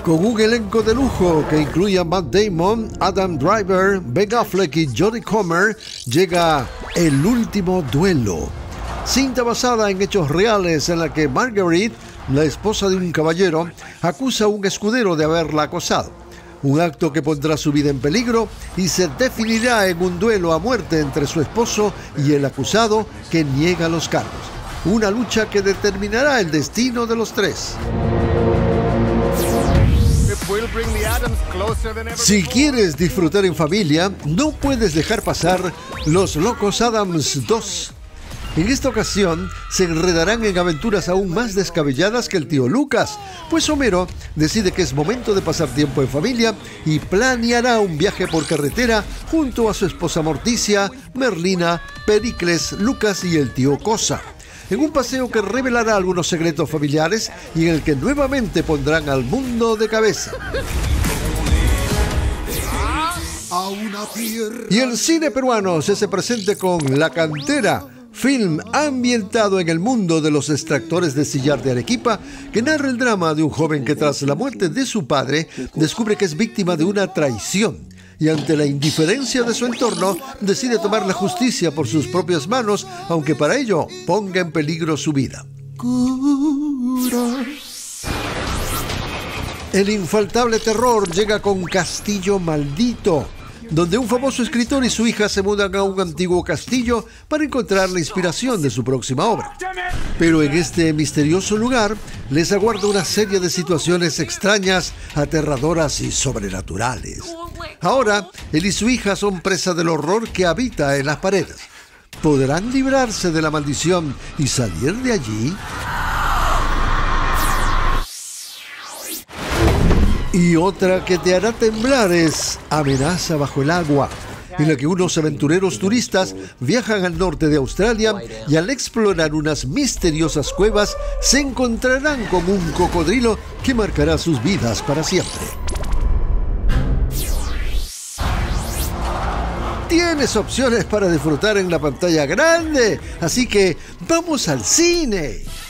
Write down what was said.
Con un elenco de lujo que incluye a Matt Damon, Adam Driver, Ben Affleck y Jodie Comer, llega El último duelo. Cinta basada en hechos reales en la que Marguerite, la esposa de un caballero, acusa a un escudero de haberla acosado. Un acto que pondrá su vida en peligro y se definirá en un duelo a muerte entre su esposo y el acusado que niega los cargos. Una lucha que determinará el destino de los tres. Si quieres disfrutar en familia, no puedes dejar pasar Los Locos Adams 2. En esta ocasión se enredarán en aventuras aún más descabelladas que el tío Lucas, pues Homero decide que es momento de pasar tiempo en familia y planeará un viaje por carretera junto a su esposa Morticia, Merlina, Pericles, Lucas y el tío Cosa, en un paseo que revelará algunos secretos familiares y en el que nuevamente pondrán al mundo de cabeza. Y el cine peruano se hace presente con La Cantera, film ambientado en el mundo de los extractores de sillar de Arequipa, que narra el drama de un joven que tras la muerte de su padre descubre que es víctima de una traición y ante la indiferencia de su entorno decide tomar la justicia por sus propias manos, aunque para ello ponga en peligro su vida. El infaltable terror llega con Castillo Maldito, donde un famoso escritor y su hija se mudan a un antiguo castillo para encontrar la inspiración de su próxima obra. Pero en este misterioso lugar les aguarda una serie de situaciones extrañas, aterradoras y sobrenaturales. Ahora, él y su hija son presa del horror que habita en las paredes. ¿Podrán librarse de la maldición y salir de allí? Y otra que te hará temblar es Amenaza bajo el agua, en la que unos aventureros turistas viajan al norte de Australia y al explorar unas misteriosas cuevas se encontrarán con un cocodrilo que marcará sus vidas para siempre. Tienes opciones para disfrutar en la pantalla grande, así que ¡vamos al cine!